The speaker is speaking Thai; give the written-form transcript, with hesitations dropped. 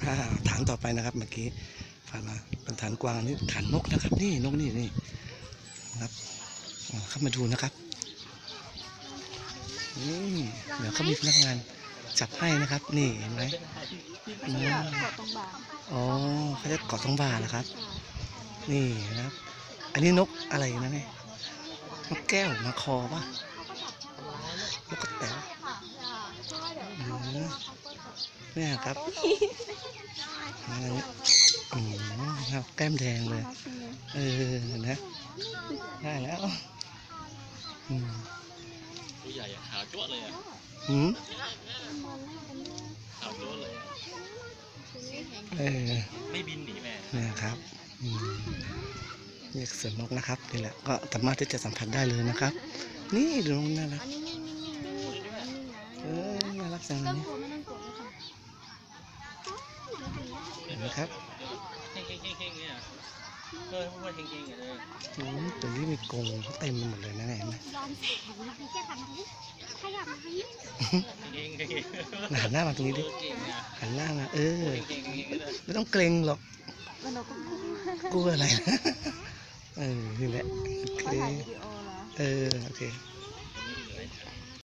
ฐานต่อไปนะครับเมื่อกี้ผ่านมาเป็นฐานกวางนี่ฐานนกนะครับนี่นกนี่นะครับเข้ามาดูนะครับนี่เดี๋ยวเขามีพนักงานจับให้นะครับนี่เห็นไหมอ๋อเขาจะเกาะตรงบ่านะครับนี่นะครับอันนี้นกอะไรนะเนี่ยนกแก้วมาคอป่ะนกกระแต๋วเนี่ยครับครับแก้มแดงเลยนะได้แล้วตัวใหญ่ขาวจั๊วเลยขาวจั๊วเลยไม่บินหนีแม่เนี่ยครับนี่สวนนกนะครับนี่แหละก็สามารถที่จะสัมผัสได้เลยนะครับนี่ดูนกน่ารักน่ารักจังเลยเห็นไหมครับตัวนี้มีกรงเขาเต็มไปหมดเลยนะเห็นไหมหันหน้ามาตรงนี้ดิหันหน้ามาไม่ต้องเกรงหรอกกลัวอะไรนะนี่แหละโอเคโอเค